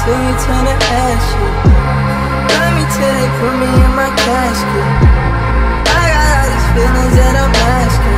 till you turn to ashes. Love me till they put me in my casket. I got all these feelings that I'm masking.